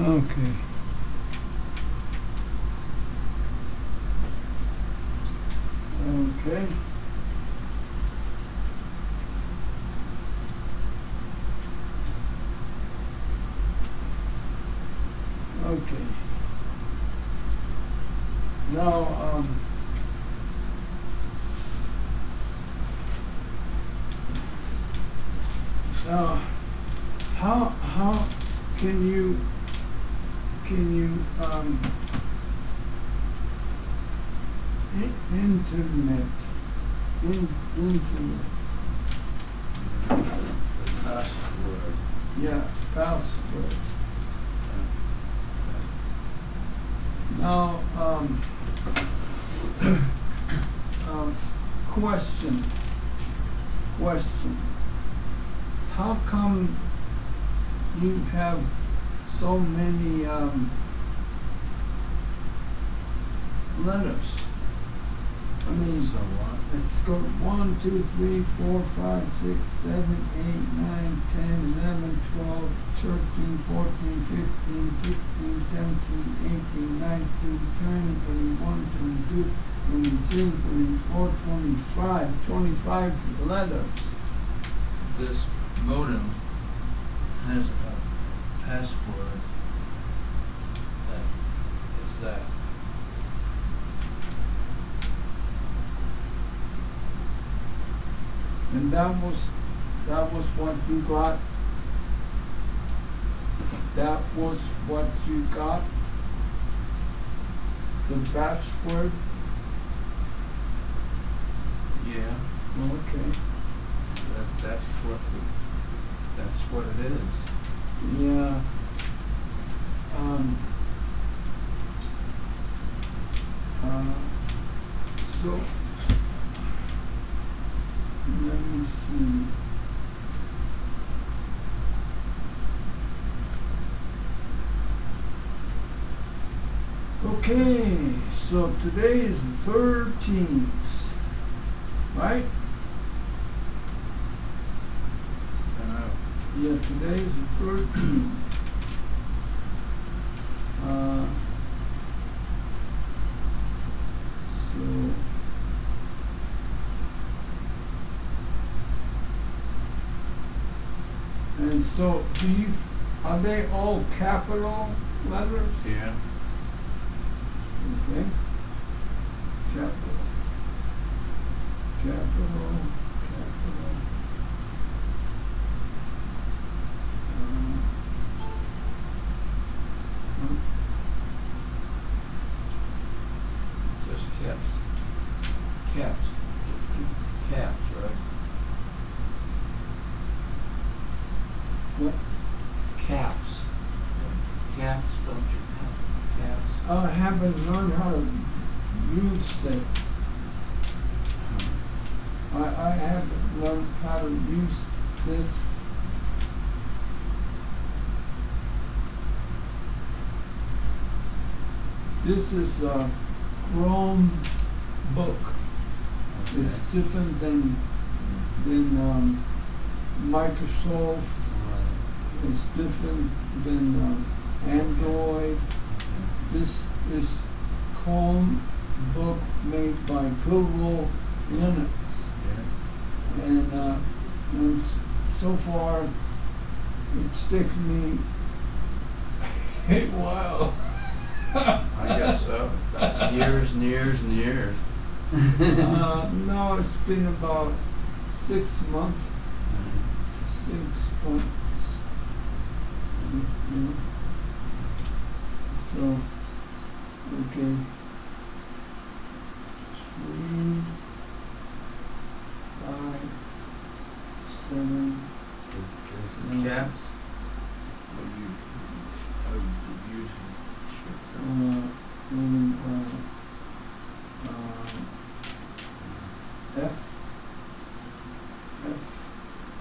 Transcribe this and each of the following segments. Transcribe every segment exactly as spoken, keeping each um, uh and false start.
Okay. Okay. Okay. Now, um, now, how how can you can you um, i- internet in internet? Password. Yeah, password. Now, um, um, question, question. How come you have so many, um, letters? I mean, So what? it's go one, two, three, four, five, six, seven, eight, nine, ten, eleven, twelve, thirteen, fourteen, fifteen, sixteen, seventeen, eighteen, nineteen, twenty, twenty-one, twenty-two, twenty-three, twenty-four, twenty-five, twenty-five letters. This modem has a password that is that. And that was, that was what you got? That was what you got? The password? Yeah, Okay. that, that's what, the- that's what it is. Yeah. Um. Uh, so, let me see. Okay, so today is the thirteenth, right? Uh, Yeah, today is the thirteenth. Uh, so, and so, do you, are they all capital letters? yeah. Okay. Capital. Capital, capital. Um, huh? Just caps. Caps. Just caps, right? What? Caps. Caps, don't you have caps? I haven't learned how to use it. I, I haven't learned how to use this. This is a Chrome book. It's Okay. different than, than, um, Microsoft. Right. It's different than, um, Android. This is Chrome book made by Google Linux. Yeah. And, uh, and s- so far, it's taken me a while. I guess so. Years and years and years. Uh, no, it's been about six months, six months. Mm, yeah. So, okay. Three, five, seven, Is, is caps? What you, how you use uh, and, uh, uh, F, F,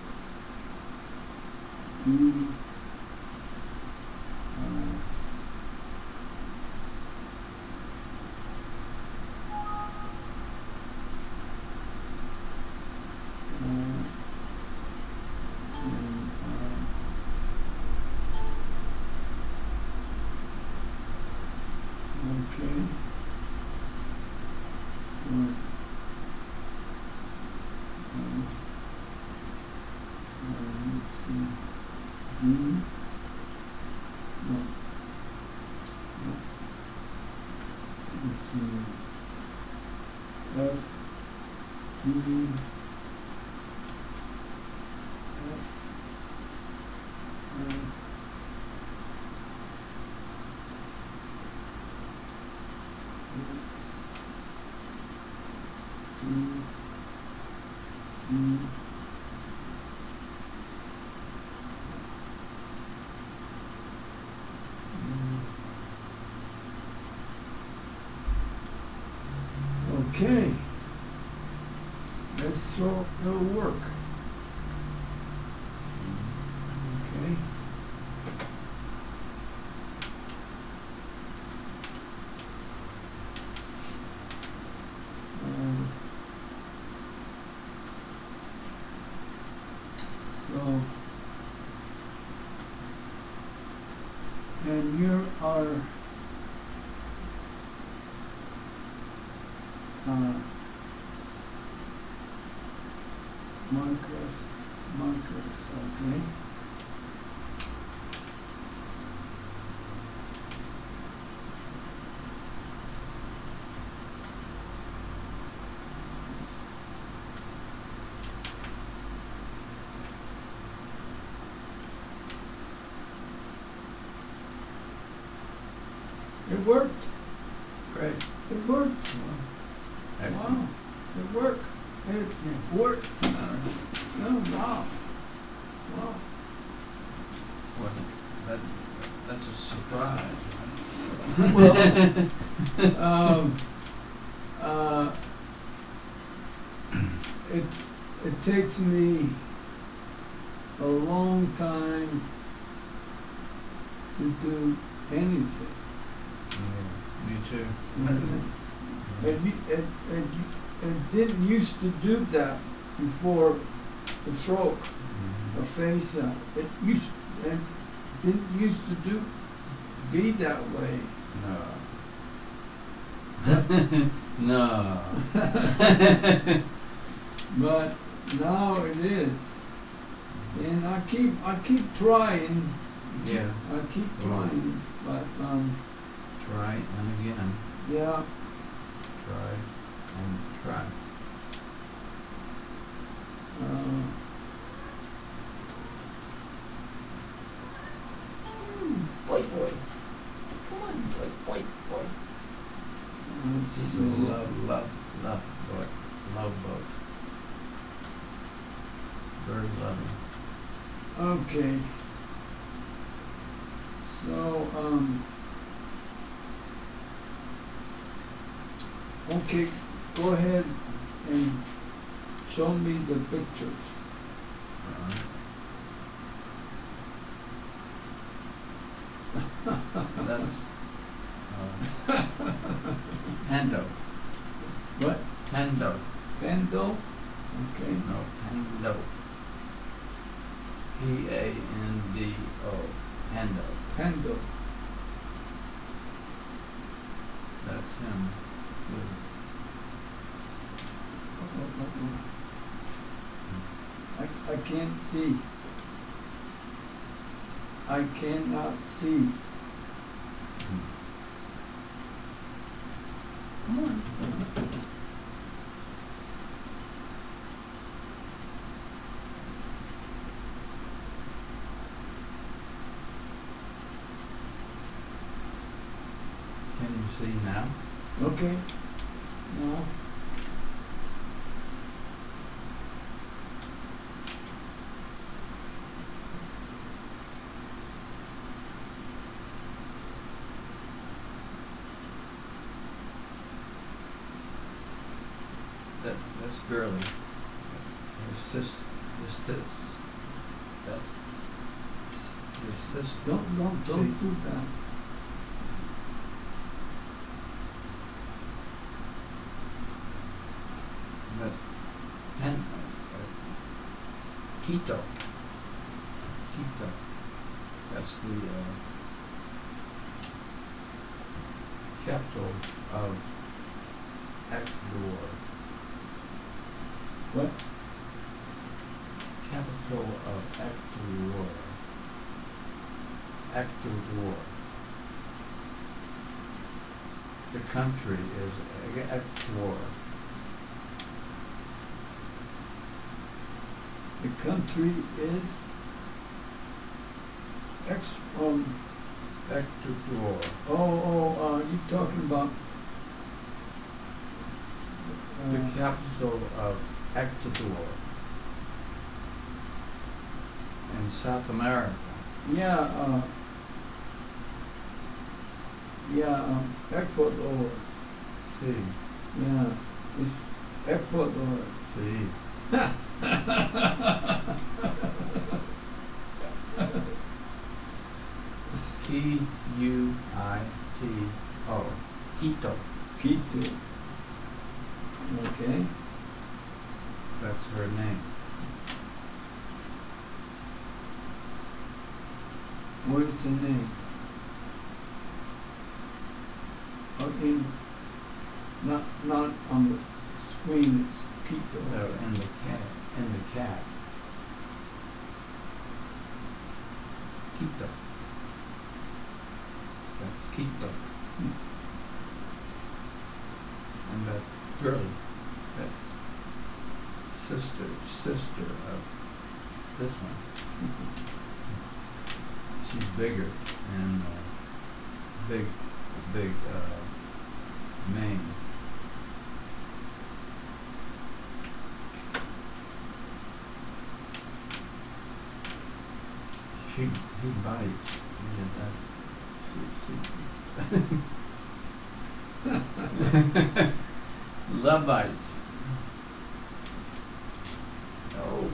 E, uh, Okay. So, um, uh, let's see. D. No. No. Let's see. F. D. F. Uh, D. D. Okay. Let's throw it'll work. Okay. Um, so and here are uh, markers, markers, okay. It worked. Great. It worked. Excellent. Wow. It worked. It worked. Oh, wow. Wow. Well, that's, that's a surprise. Well, um, uh, it, it takes me a long time to do anything. Yeah, me too. It, it, it, it didn't used to do that before the stroke, Mhm. the face out. It used, it didn't used to do, be that way. No. No. But now it is. And I keep, I keep trying. Yeah. I keep Right. trying, but, um, Try and again. yeah, Try and try. uh, Boy, boy. Come on, boy, boy, boy. let's This is see. a love, love, love boat. Love boat. Very loving. Okay. So, um, okay, go ahead and show me the pictures. Alright. That's uh, Pando. What? Pando. Bendo? Okay. No, Pando. P A N D O. Pando. Pendo. That's him. With Oh, oh, oh, oh. I, I can't see. I cannot see. Come on. Can you see now? Okay. No. That that's Gurley. His sis, his sis. That's his sister. Don't, don't, don't See. do that. That's Pen, uh, Quito. Quito. That's the uh, capital of Ecuador. What? Capital of Ecuador. Ecuador. The country is E- Ecuador. The country is ex, um, Ecuador. oh, oh, uh, you talking about, The uh, capital of Ecuador. In South America. yeah, uh, yeah, um, Ecuador, See, yeah, it's Ecuador. see. Q U I T O. Quito. Quito. Okay, That's her name. what is the name? Okay, not, not on the screen, it's Quito. No, in the cat. In the cat. Quito. That's Quito. Hmm. And that's girly. That's sister, sister of this one. She's bigger and uh, big, big uh, mane. She, he bites. Yeah, that. See, see. Love bites. Oh.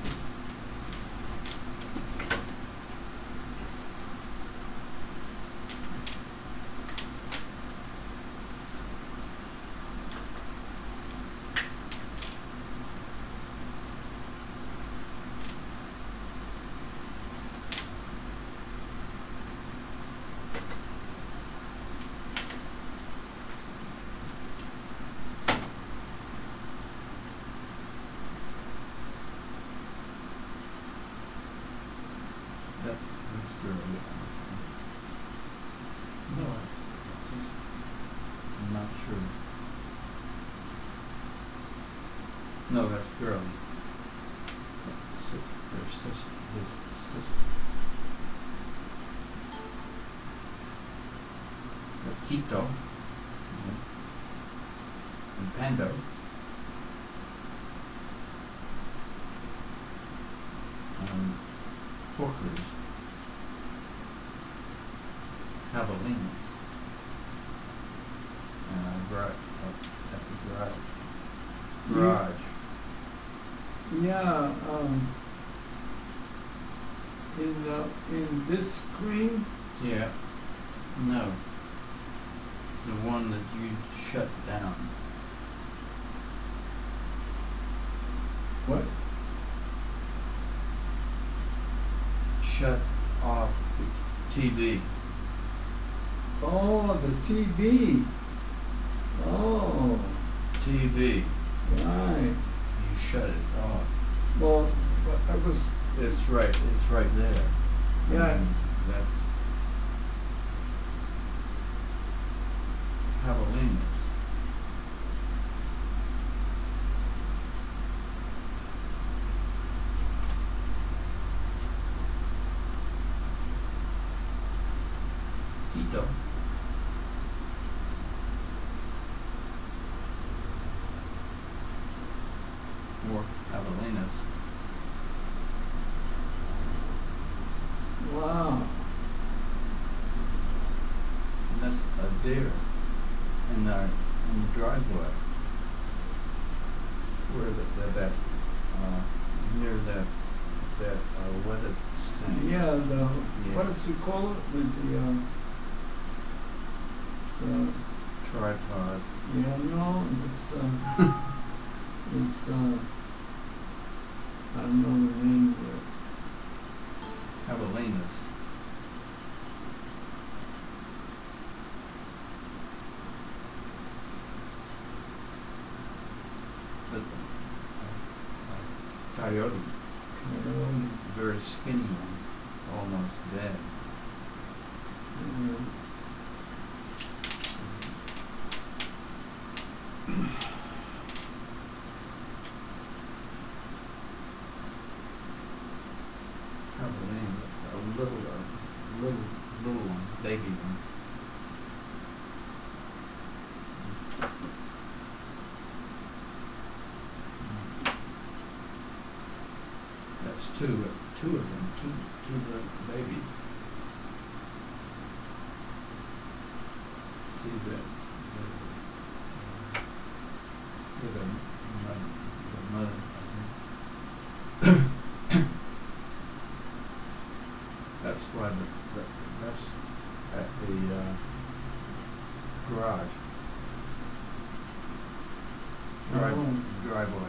That's this girl. No, it's, it's just, I'm not sure. No, that's girly. That's si- their sister, his sister. That's Quito. Yeah. And Pando. Um, Hookers. Javelinas. And uh, garage, uh, at the garage. Garage. Yeah, um, in the, in this screen, Yeah. No. The one that you shut down. what? Shut off the T V. Oh, the T V. Oh, T V. right. You shut it off. Well, but I was, It's right. It's right there. Yeah. And that's Javelinas. Quito. Or Javelinas. wow. And that's a deer in the in the driveway. Where the, that that uh near that that uh weather thing. Yeah, the, Yeah. what does you call it with the, um, so, Tripod. yeah, no, it's, uh, it's, uh, I don't know the name of it. Javelinas. coyote, Coyote. very skinny one, almost dead. Yeah. Javelina, a little, uh, little, little one, baby one. That's two, two of them, two, two little babies. See that, the, the, mother, the mother, I think. That's why the, the, that's at the, uh, garage. Drive, Oh. driveway.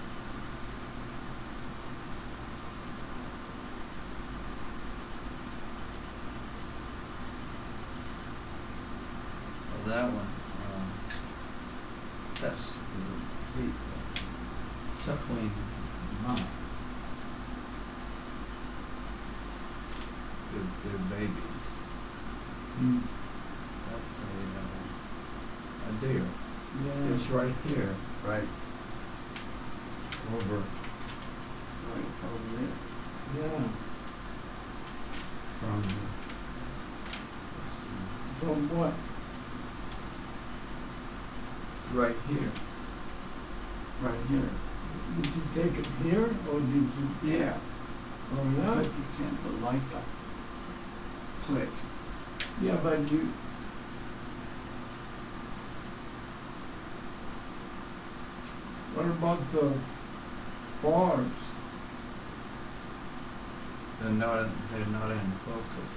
Well, that one, um, that's the, the uh, suckling mom. They're, they're babies. Mm. That's a, uh, a deer. Yeah. It's right here, right over, right over there. Yeah. From, From what? right here. Right here. Did you take it here or did you? Yeah. Oh But yeah. you can't put like that. Click. Yeah, but you. What about the bars? They're not, they're not in focus.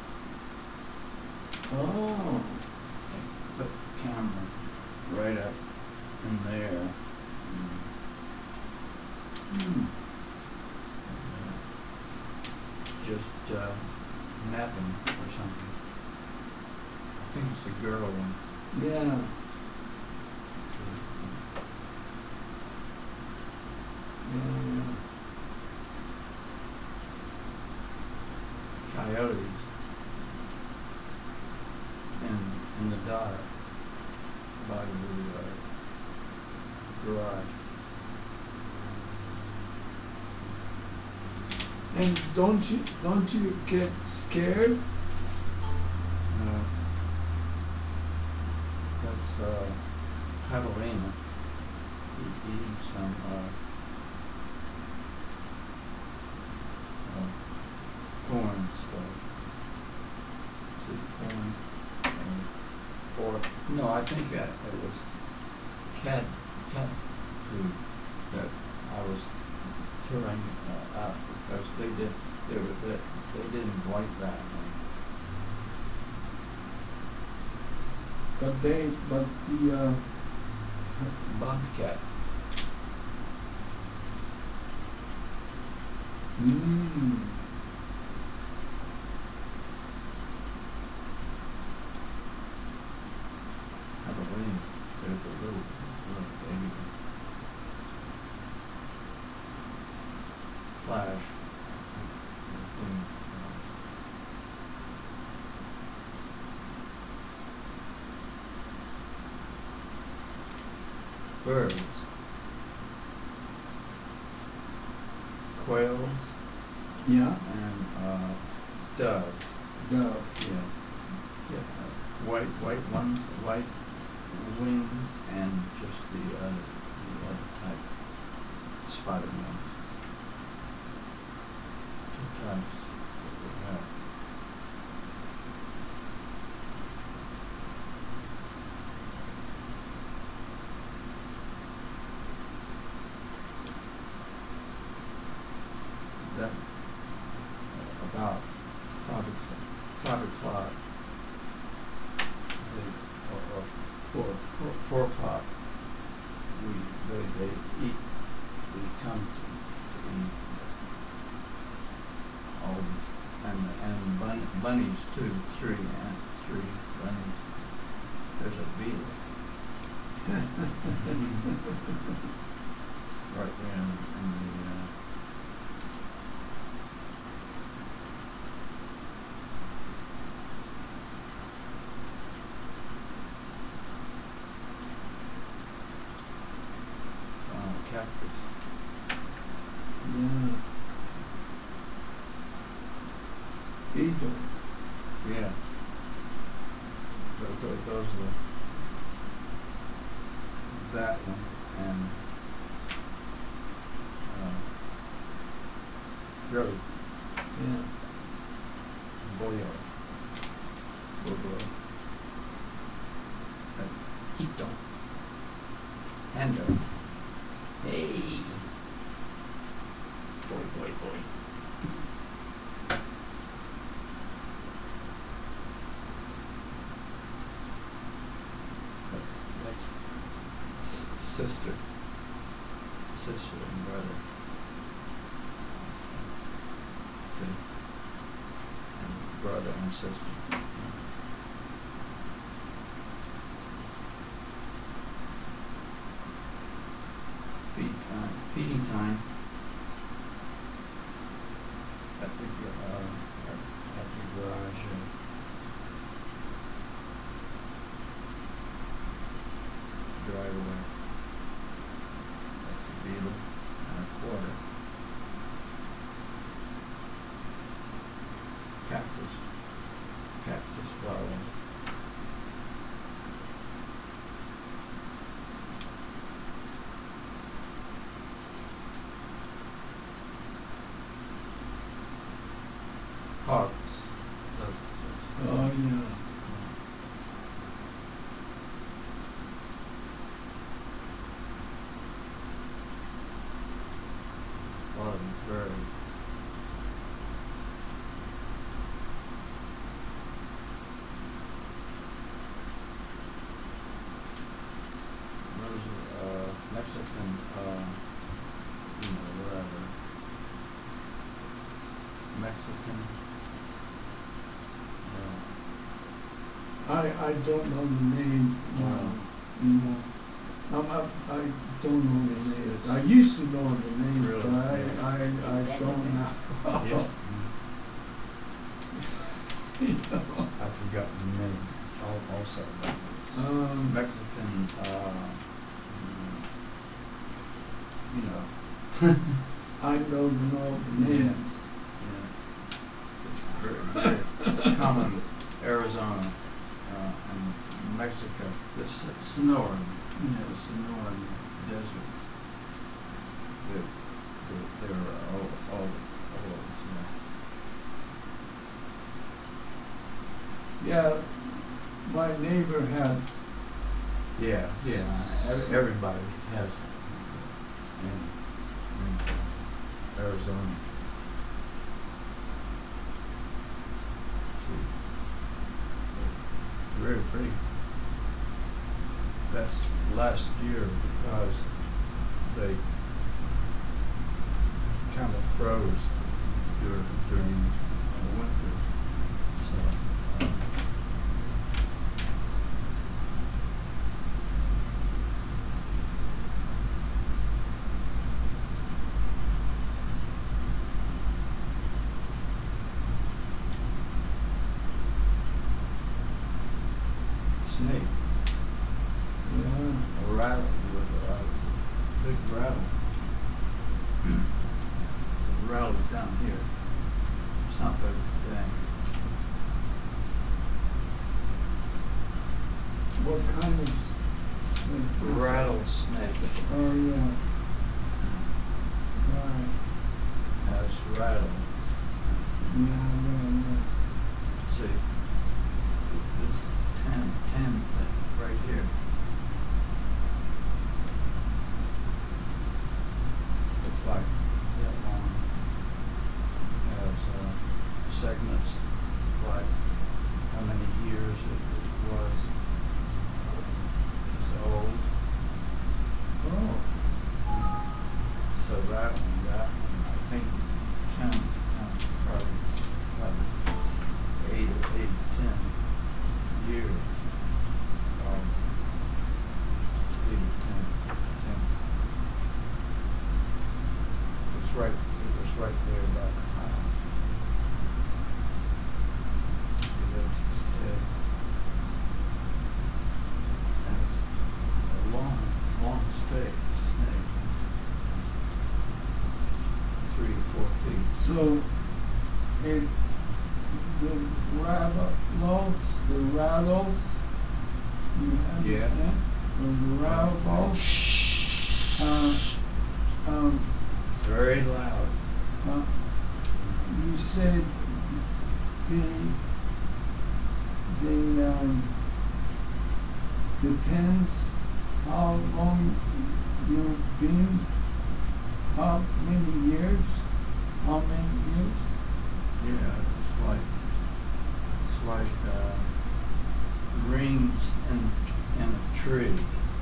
Oh. Put the camera right up in there. Hmm. Just uh, napping or something. I think it's a girl one. Yeah. Yeah. Coyotes in in the dark by the uh, garage. And don't you don't you get scared? Uh, that's uh, javelina. He eats some uh, uh, corn stuff. Is it corn and or no? I think that it was cat cat food that I was throwing uh, out because they did they were they, they didn't like that one. But they but the uh, Bobcat. mm, Halloween. There's a little little baby. Flash. Mm, uh, Birds. Quails yeah, and uh, doves. dove. Yeah. Yeah. uh, White white ones, white wings, and just the other the other type, spotted ones. Two types that we have. That uh, about five o'clock, five o'clock, they, or, or four, four, four o'clock, we, they, they eat, we come to, to eat all these, and, and bun, bunnies too, three, and three bunnies. There's a beetle. Right there in, in the, uh, cactus. Yeah. Beetle. Yeah. Those, those, those are that one and uh, really Yeah. boyo. Boyo. Quito. Hendo. Hey. Boy, boy, boy. That's that's s- sister. Sister and brother. Okay. And brother and sister. Feed time. Feeding time. At the gar- uh, at, at the garage. Uh, driveway. That's a beetle and a quarter. Cactus. Cactus flowers. Hearts. Oh, yeah. A lot of these birds. Those are uh, Mexican, uh, you know, whatever. Mexican. Uh, I, I don't know the names, Wow. you know. I'm, I, I don't know the It's- names. it's- I used to know the names, Really? but I, Yeah. I, I don't now. yeah. You know. I've forgotten the name al- also. but it's Um, Mexican, uh, mm, you know, I don't know the names. yeah. It's very, very common Arizona, uh, and Mexico. It's Sonoran, you know, Sonoran desert. They're, they're, they're all, all, all over, Yeah, my neighbor had, yeah. Yeah, every, everybody has in, in Arizona. See, very pretty. That's last year because they kind of froze during, during uh, winter. So, um, snake, yeah, a rattle with a big rattle. The rattle is down here. It's not that thing. what kind of s- snake is that? Rattlesnake Oh, yeah, right, has rattle. yeah, yeah, yeah. See, this tan, tan thing right here. Looks like that long. Has uh, segments like how many years it was. It's old. Oh, So that one, that one, I think, count, count probably, probably eight or eight, ten years. Um, eight or ten, I think. It's right, it was right there by the house. It lives dead. And it's a long, long stay, snake. So, it, the rattles, the rattles, you understand? Or the rattles, uh, um, Very loud. uh, you said the, the, um, depends how long you've been, how many years, how many years? Yeah, it's like, it's like, uh, rings in, in a tree.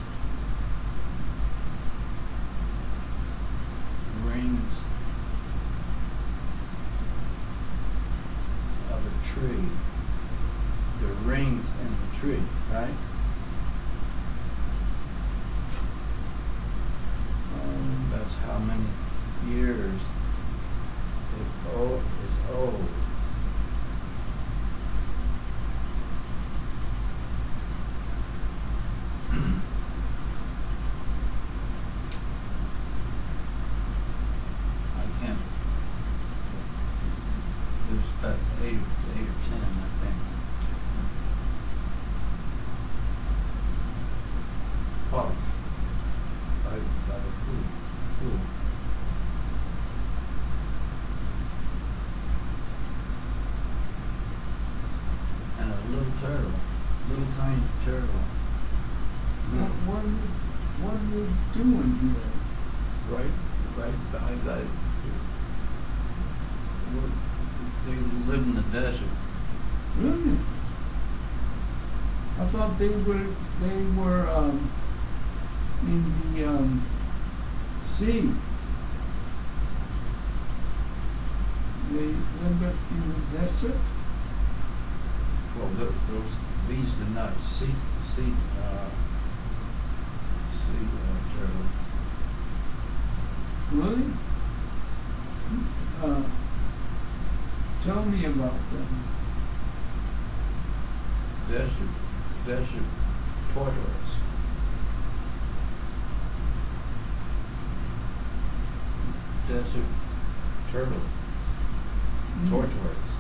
Rings of a tree. The rings in the tree, right? Um, That's how many years it o- is old. I can't. There's about eight, eight or ten, I think. Park. By, by the pool. Pool. And a little turtle, little tiny turtle. what, what, are you- what are you doing here? Right, right by that. What, they live in the desert. Really? I thought they were, they were, um, in the, um, sea. They live in the desert? Well, tho- those, these are not sea, sea, uh, sea uh, turtles. Really? Uh, tell me about them. Desert, desert tortoise. Desert turtle, Mm. tortoise.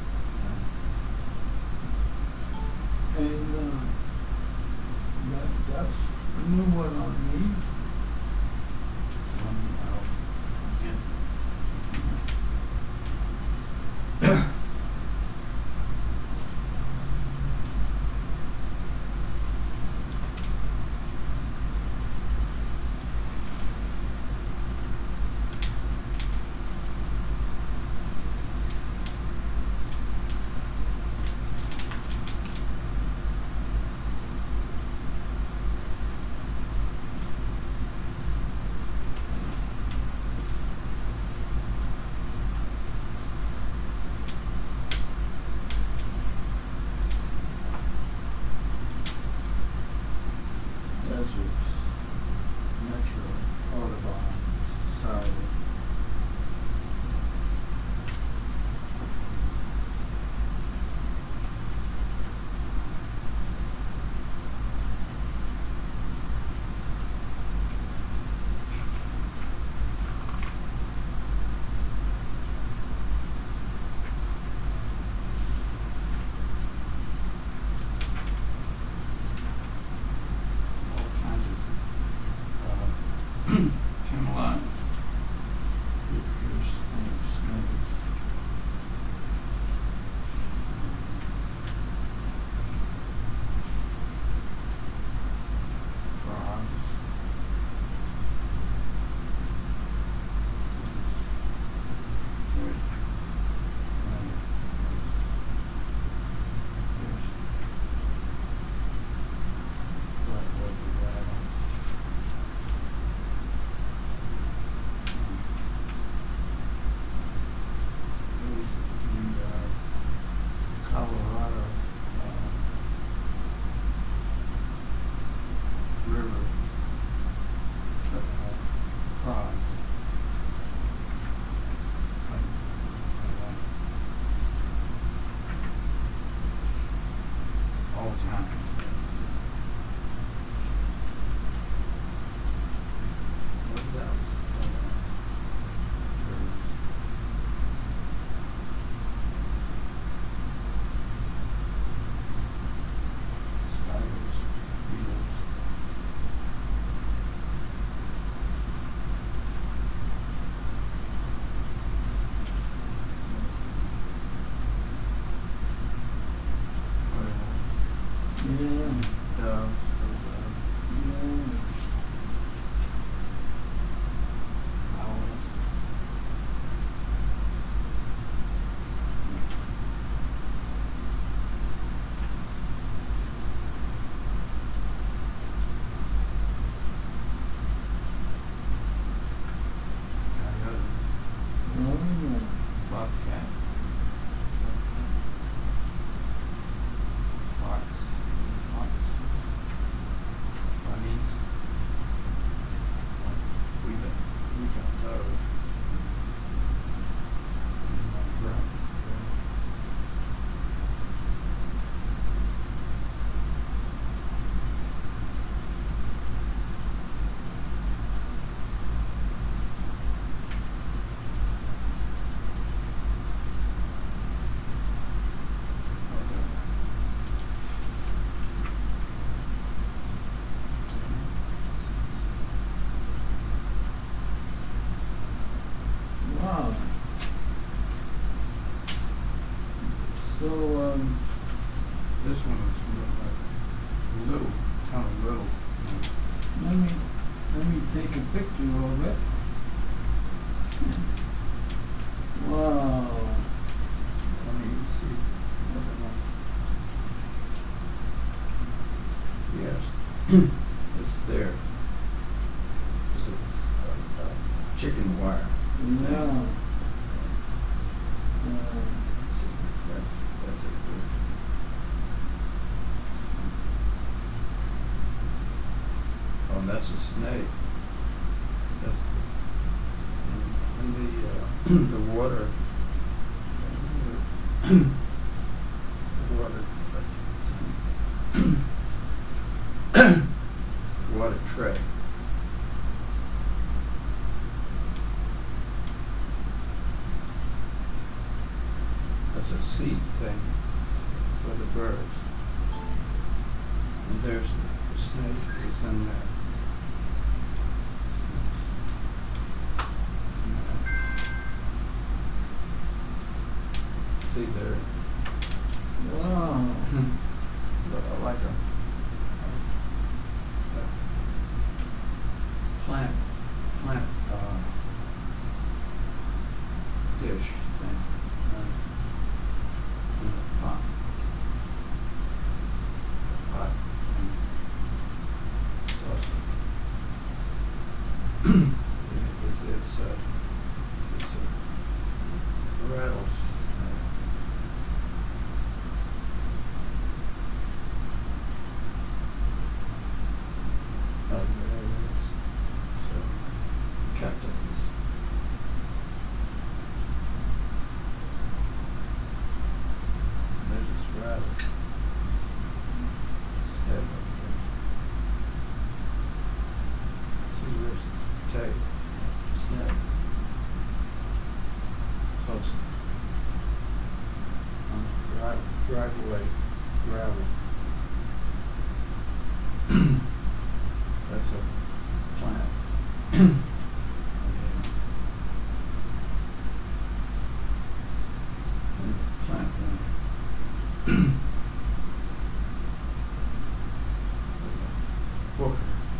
And, uh, that, that's a new one on me. One, I'll get. Deserts, Metro, Audubon, Society. All kinds of, uh, Camelot. Here- Here's, here's snakes. Frogs. There's, um, there's black leopard rattle. let me, let me take a picture of it. Wow. Let me see. I don't know. Yes, it's there. It's a, a, a chicken wire. Yeah. Uh, That's, that's it there. Oh, and that's a snake. That's the, and, and the, uh, the water, the water, water tray. That's a seed thing for the birds. And there's the, the snake is in there. See there, wow. uh, like a, a plant, plant uh, dish thing uh, in a pot, a pot thing. So it's, it's, uh, it's a rattles. Oh, there it is. So, cactuses. There's this rabbit. His head up there. See, there's the tape. His head. Close. On the drive, driveway gravel. That's a plant. Okay. And the plant one. Booker.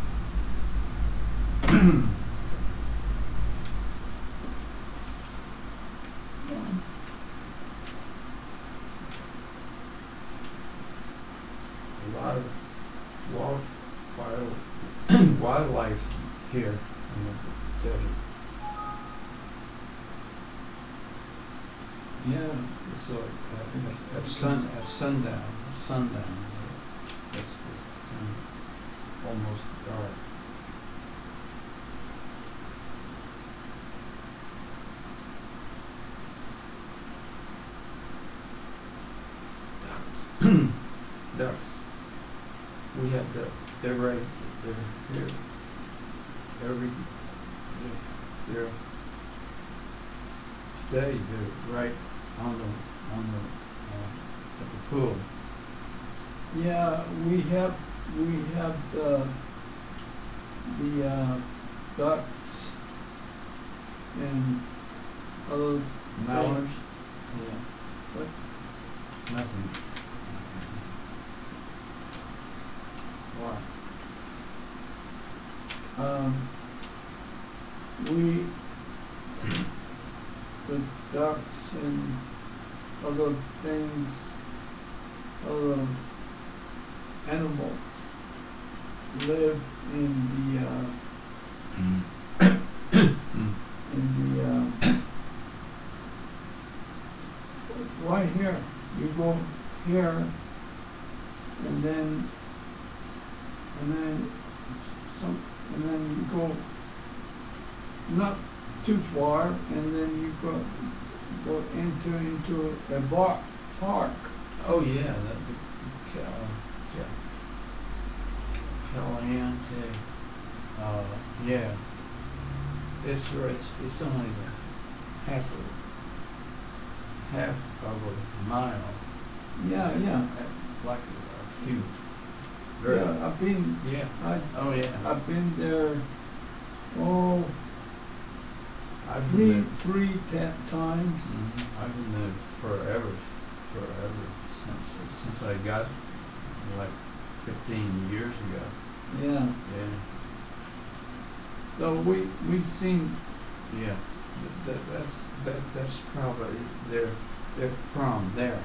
A lot of wild, wild wildlife here in the desert. Yeah. So at, at sun at sundown, sundown, it's the, um, almost dark. Ducks. Ducks. We have ducks. They're right. They're here. Every. They're, they're today. They're right on the on the uh, at the pool. Yeah, we have, we have the, the, uh, ducks and other Mallards. Yeah. What? Nothing. Why? Um, we, the ducks and other things, other animals live in the, uh, in the, uh, right here. You go here, and then, and then some, and then you go not too far, and then you go go into into a bar, park. Oh yeah, that the Cal, Cal, Caliente. Uh, yeah. It's right. It's, it's only the half of half of a mile. Yeah, yeah, Like a, a few. Very, yeah. I've been, yeah. I, Oh yeah. I've been there. Oh, I've three, been there. three ta- times. Mhm. I've been there forever, forever since since I got like fifteen years ago. Yeah. Yeah. So we, we've seen, Yeah, Th- that, that's, that, that's probably, they're, they're from there,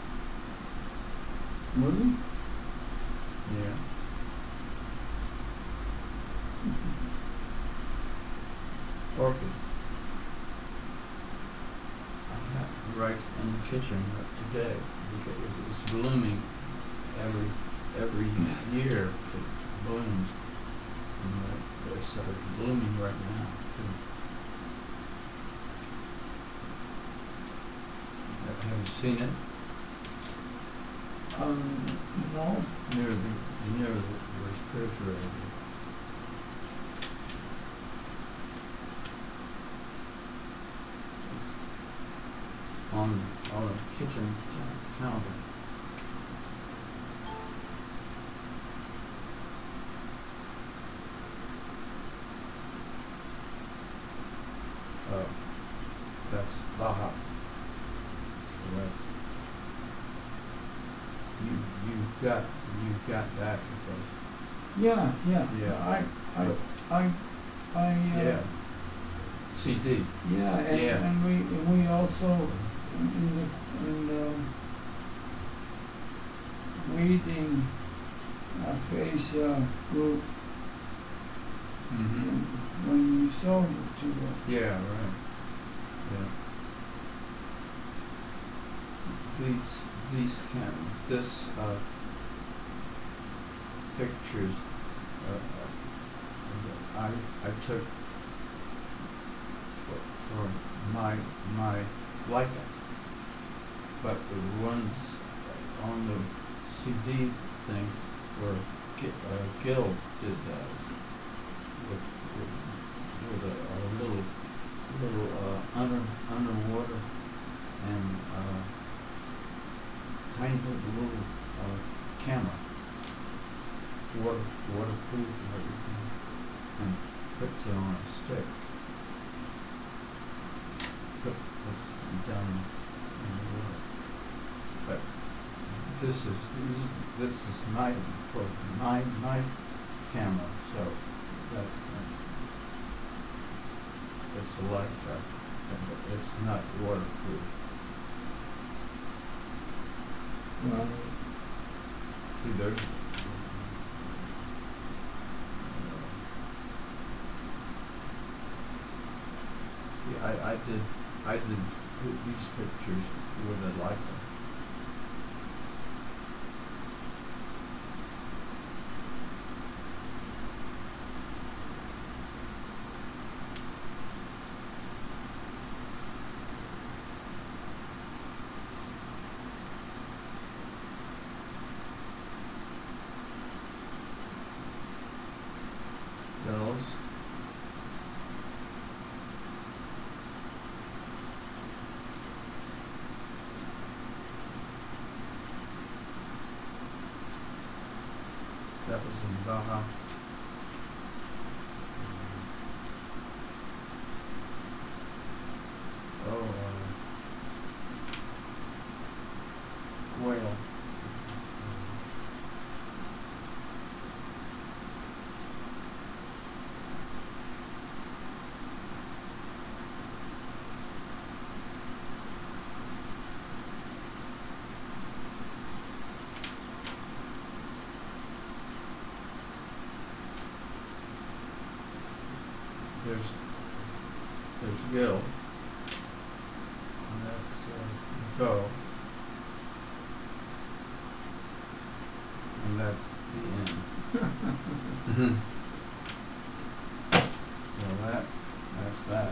really? yeah. Orchids. I have right in the kitchen today, because it's blooming every, every year it blooms. And uh, it's sort of blooming right now too. Have have you seen it? Um, no, Near the, near the refrigerator. On, on the kitchen cou- counter. Oh, that's Baja. So that's, you, you've got, you've got that because, yeah, yeah, Yeah. I, I, But- I, I, uh, yeah, C D. yeah, and, Yeah. and we, and we also, in the, in the weeding aphasia group, Mm-hmm. when you sold it to us. Yeah, right. Yeah. These, these can, this, uh, pictures, uh, uh, I, I took for, for my, my Leica. But the ones on the C D thing were, Gi- uh, Gil did those. With, with, with a, a little, little, uh, under, underwater and, uh, tiny little, little, uh, camera. Water, waterproof and everything, and puts it on a stick. Put, puts it down in the water. But this is, this is, this is my, for my, my camera, so that's, uh, it's a life, uh, but it's not waterproof. Well, See, there's, uh, see, I, I did, I did th- these pictures with a Leica. Those. That was in Baja. Oh, uh, whale. There's, there's Gil, and that's, uh, Go, and that's the end. So that, that's that.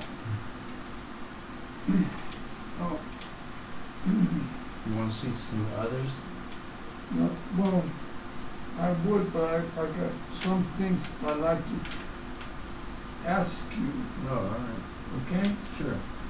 oh, You wanna see some others? no, well, I would, but I, I got some things I'd like to ask you, No, all right, okay? sure.